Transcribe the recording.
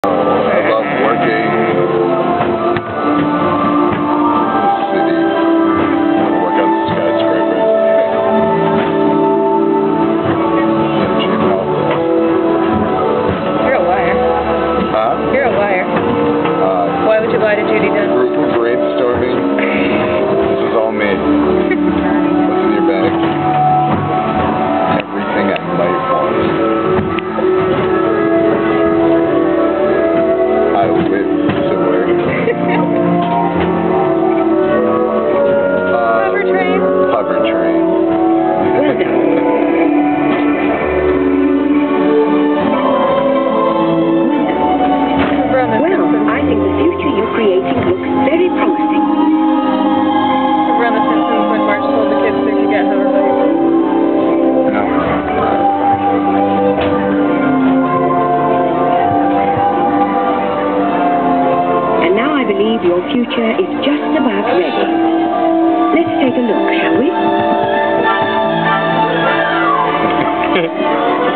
I love working in the city. I work on skyscrapers. You're a liar. Huh? You're a liar. Why would you lie to Judy then? Group of brainstorming. This is all me. What's in your bag? Everything I might want. I went to work. Hover train? Hover train. Well, I think the future you're creating looks very promising. Remember on The Simpsons when Marge told the kids they could get hoverboards? No. And now I believe your future is just about ready. Let's take a look, shall we?